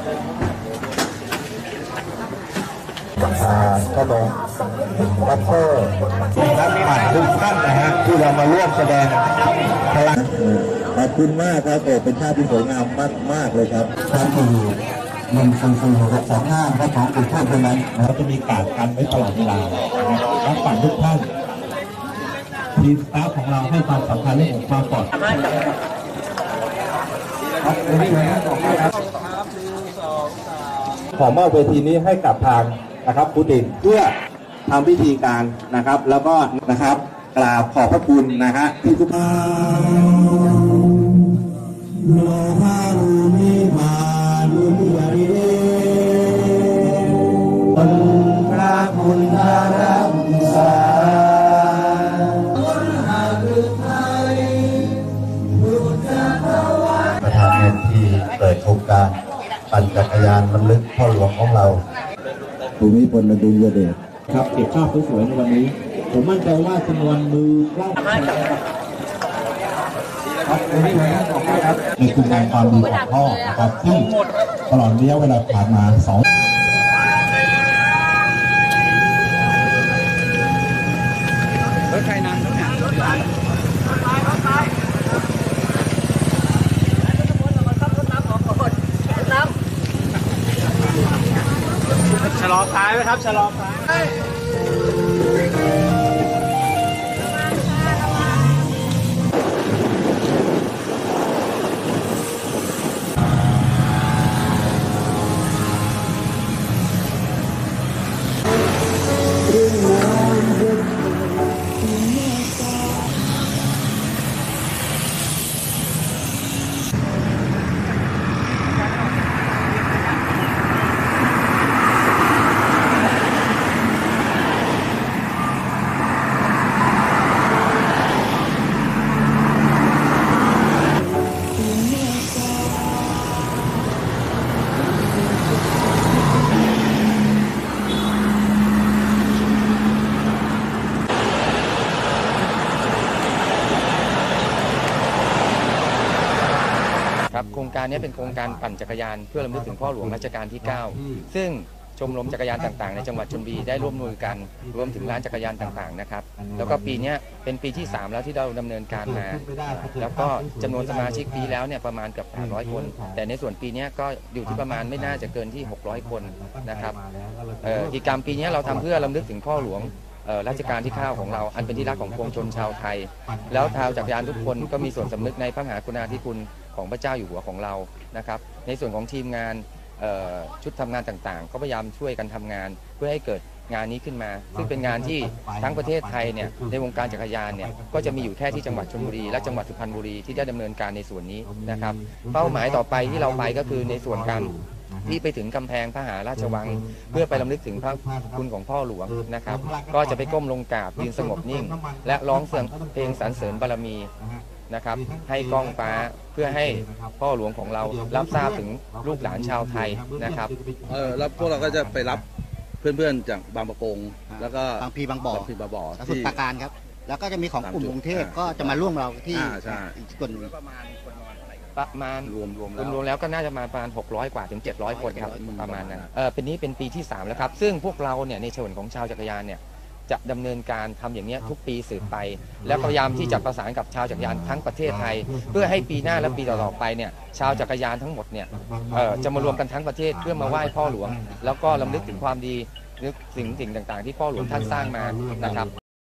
ขนมวัฟเฟิลนักปั่นทุกท่านนะฮะที่เรามาร่วมแสดงพลังขอบคุณมากครับเป็นภาพที่สวยงามมากเลยครับท่านที่144-625และของผู้ช่วยคนนั้นเราจะมีการกันไว้ตลอดเวลานักปั่นทุกท่านทีมสตาฟของเราให้ความสำคัญเรื่องความปลอดภัยขอมอบเวทีนี้ให้กับทางนะครับปูตินเพื่อทำพิธีการนะครับแล้วก็นะครับกราบขอบพระคุณนะฮะที่ทุกท่านพระคุณพระรักษาประธานเองที่เปิดโครงการปั่นจักรยานรำลึกพ่อหลวงของเราภูมิพลอดุลยเดชครับเก็บภาพสวยๆในวันนี้ผมมั่นใจว่าจำนวนมือกล้องครับในคุณงามความดีของพ่อนะครับซึ่งตลอดระยะเวลาผ่านมา2 รถใครนำเนี่ยชะลอท้ายไหมครับชะลอท้ายครับโครงการนี้เป็นโครงการปั่นจักรยานเพื่อรำลึกถึงพ่อหลวงรัชกาลที่ 9 ซึ่งชมรมจักรยานต่างๆในจังหวัดชลบุรีได้ร่วมมือกันรวมถึงร้านจักรยานต่างๆนะครับแล้วก็ปีนี้เป็นปีที่3แล้วที่เราดำเนินการมาแล้วก็จำนวนสมาชิกปีแล้วเนี่ยประมาณเกือบ800 คนแต่ในส่วนปีนี้ก็อยู่ที่ประมาณไม่น่าจะเกินที่600 คนนะครับกิจกรรมปีนี้เราทำเพื่อรำลึกถึงพ่อหลวงรัชกาลที่ 9ของเราอันเป็นที่รักของปวงชนชาวไทยแล้วชาวจักรยานทุกคนก็มีส่วนสำนึกในพระมหากรุณาธิคุณของพระเจ้าอยู่หัวของเรานะครับในส่วนของทีมงานชุดทำงานต่างๆก็พยายามช่วยกันทำงานเพื่อให้เกิดงานนี้ขึ้นมาซึ่งเป็นงานที่ทั้งประเทศไทยเนี่ยในวงการจักรยานเนี่ยก็จะมีอยู่แค่ที่จังหวัดชลบุรีและจังหวัดสุพรรณบุรีที่ได้ดำเนินการในส่วนนี้นะครับเป้าหมายต่อไปที่เราไปก็คือในส่วนการที่ไปถึงกำแพงพระมหาราชวังเพื่อไปรำลึกถึงพระคุณของพ่อหลวงนะครับก็จะไปก้มลงกราบยืนสงบนิ่งและร้องเพลงสรรเสริญบารมีนะครับให้ก้องฟ้าเพื่อให้พ่อหลวงของเรารับทราบถึงลูกหลานชาวไทยนะครับแล้วพวกเราก็จะไปรับเพื่อนๆจากบางประกงแล้วก็บางพีบางบ่อสมุทรปราการครับแล้วก็จะมีของกลุ่มกรุงเทพก็จะมาร่วมเราที่อีกส่วนประมาณรวมแล้วก็น่าจะมาประมาณ600 กว่าถึง700 คนครับประมาณนั้นเป็นนี้เป็นปีที่3แล้วครับซึ่งพวกเราเนี่ยในส่วนของชาวจักรยานเนี่ยจะดำเนินการทำอย่างนี้ทุกปีสืบไปและพยายามที่จะประสานกับชาวจักรยานทั้งประเทศไทยเพื่อให้ปีหน้าและปีต่อๆไปเนี่ยชาวจักรยานทั้งหมดเนี่ยจะมารวมกันทั้งประเทศเพื่อมาไหว้พ่อหลวงแล้วก็รำลึกถึงความดีนึกสิ่งต่างๆที่พ่อหลวงท่านสร้างมานะครับ